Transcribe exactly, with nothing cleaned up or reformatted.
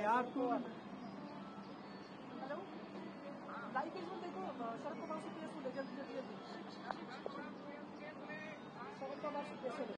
यार तू। Hello live case में देखो शरद पवार से केस हो जल्दी जल्दी जल्दी शरद पवार से केस हो